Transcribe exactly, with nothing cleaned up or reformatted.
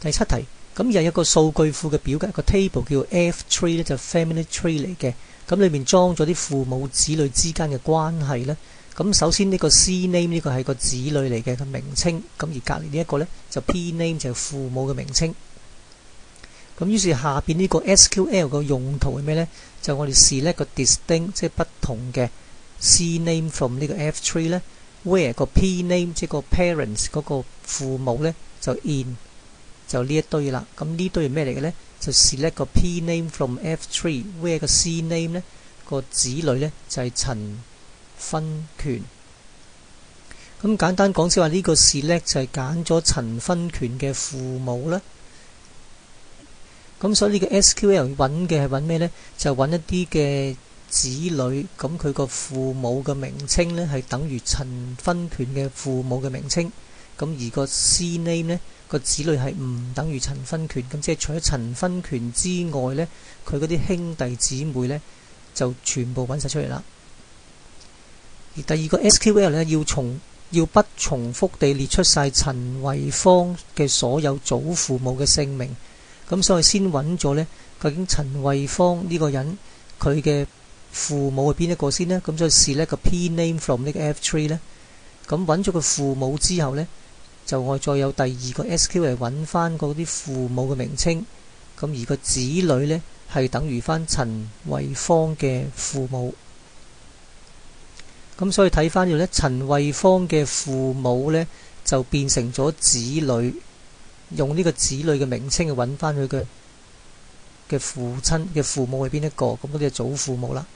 第七題，咁有一個數據庫嘅表格，一個 table 叫 F tree 咧，就 family tree 嚟嘅。咁裏面裝咗啲父母子女之間嘅關係咧。咁首先呢個 C name 呢個係個子女嚟嘅個名稱，咁而隔離呢一個咧就 P name 就係父母嘅名稱。咁於是下邊呢個 S Q L 個用途係咩咧？就我哋select個 distinct 即係不同嘅 C name from 呢個 F tree 咧 ，where 個 P name 即係個 parents 嗰個父母咧就 in 就呢一堆啦。咁呢堆係咩嚟嘅咧？就select個 P name from F tree，where 個 C name 咧個子女咧就係陳分權。咁簡單講即係話呢個 select 就係揀咗陳分權嘅父母啦。咁所以呢個 S Q L 揾嘅係揾咩呢？就揾一啲嘅子女，咁佢個父母嘅名稱呢係等於陳分權嘅父母嘅名稱。咁而個 C name 呢個子女係唔等於陳分權，咁即係除咗陳分權之外呢，佢嗰啲兄弟姊妹呢就全部揾晒出嚟啦。而第二個 S Q L 呢要從要不重複地列出晒陳慧芳嘅所有祖父母嘅姓名。咁所以先揾咗呢，究竟陳慧芳呢個人佢嘅父母係邊一個先呢？咁所以試呢個 P name from 呢個 F tree 呢。咁揾咗個父母之後呢，就我再有第二個 S Q 嚟揾翻嗰啲父母嘅名稱。咁而個子女呢，係等於翻陳慧芳嘅父母。咁所以睇翻呢，陳慧芳嘅父母呢，就變成咗子女。用呢個子女嘅名稱去揾翻佢嘅嘅父親嘅父母係邊一個，咁嗰啲係祖父母啦。